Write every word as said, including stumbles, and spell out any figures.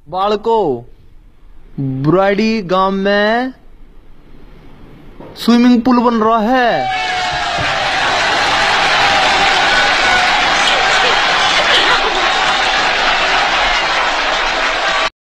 बालकों, बुराड़ी गांव में स्विमिंग पूल बन रहा है।